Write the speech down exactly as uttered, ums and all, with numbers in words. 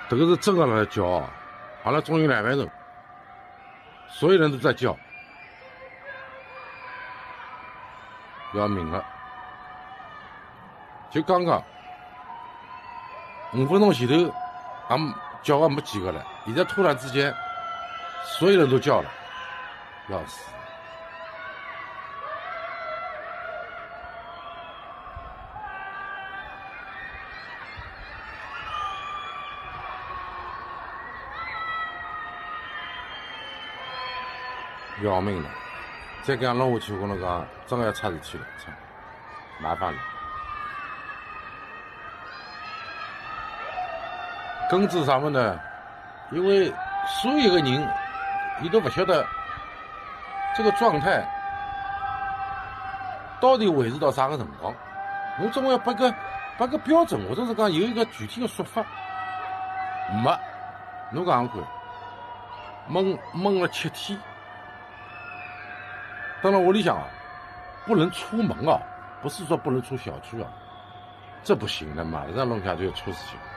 这个是真的来叫啊！阿拉中有两万人，所有人都在叫，要命了！就刚刚五分钟前头，俺叫个没几个了，现在突然之间，所有人都叫了，要死！要命了！再这样弄下去，我跟侬讲，真的要出事体了，操，麻烦了。根治啥么呢？因为所有的人，伊都不晓得这个状态到底维持到啥个辰光。侬总要拨个拨个标准，或者是讲有一个具体的说法。没，侬讲看，闷闷了七天。当然，屋里向啊，不能出门啊，不是说不能出小区啊，这不行的，马上弄下就要出事情。